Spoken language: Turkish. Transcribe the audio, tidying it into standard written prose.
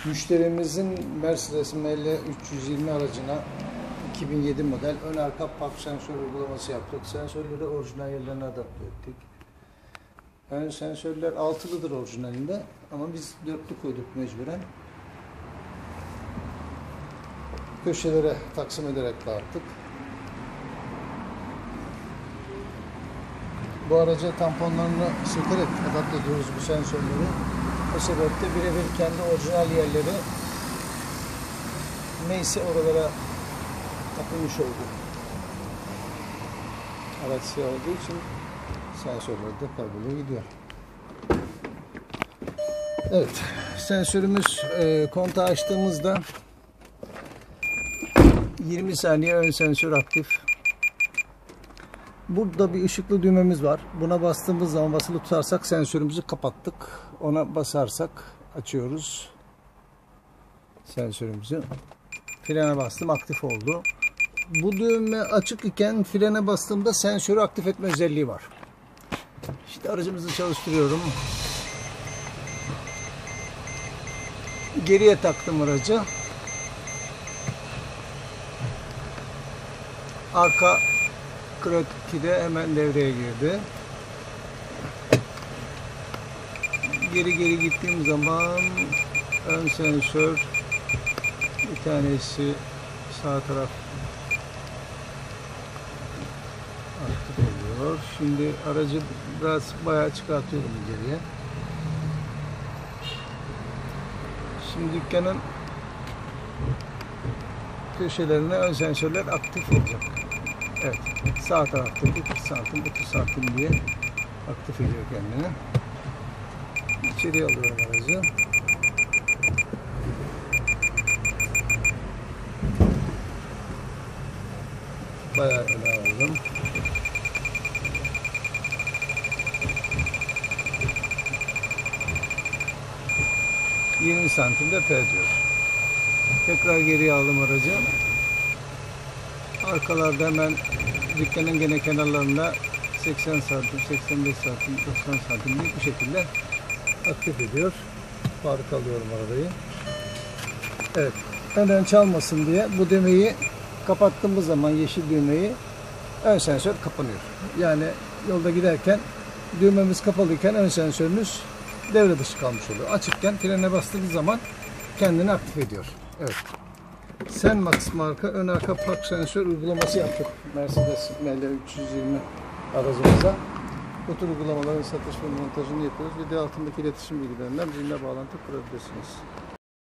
Müşterimizin Mercedes ML 320 aracına 2007 model ön arka park sensör uygulaması yaptık. Sensörleri orijinal yerlerine adapte ettik. Ön sensörler altılıdır orijinalinde ama biz dörtlü koyduk mecburen. Köşelere taksim ederek dağıttık. Bu araca tamponlarını sökerek adapte ediyoruz bu sensörleri. O sebeple birebir kendi orijinal yerleri neyse oralara takılmış oldu. Araç siyah olduğu için sensörler de kayboluyor gidiyor. Evet, sensörümüz kontağı açtığımızda 20 saniye ön sensör aktif. Burada bir ışıklı düğmemiz var. Buna bastığımız zaman basılı tutarsak sensörümüzü kapattık. Ona basarsak açıyoruz sensörümüzü. Frene bastım, aktif oldu. Bu düğme açık iken frene bastığımda sensörü aktif etme özelliği var. İşte aracımızı çalıştırıyorum. Geriye taktım aracı. Arka Krak 2'de hemen devreye girdi. Geri gittiğim zaman ön sensör bir tanesi sağ taraf aktif oluyor. Şimdi aracı bayağı çıkartıyorum geriye. Şimdi dükkanın köşelerine ön sensörler aktif olacak. Evet, sağ tarafta 30 santim 30 santim diye aktif ediyor kendini. İçeriye alıyorum aracı. Bayağı öne aldım. ...20 santimde P diyor. Tekrar geriye aldım aracı. Arkalarda hemen dükkanın gene kenarlarında 80 santim, 85 santim, 90 santim bu şekilde aktif ediyor. Fark alıyorum arabayı. Evet. Hemen çalmasın diye bu düğmeyi kapattığımız zaman yeşil düğmeyi ön sensör kapanıyor. Yani yolda giderken düğmemiz kapalıyken ön sensörümüz devre dışı kalmış oluyor. Açıkken frene bastığımız zaman kendini aktif ediyor. Evet. Senmax marka ön arka park sensör uygulaması yaptık. Mercedes ML 320 aracımıza. Bu tür uygulamaların satış ve montajını yapıyoruz. Video altındaki iletişim bilgilerinden bizimle bağlantı kurabilirsiniz.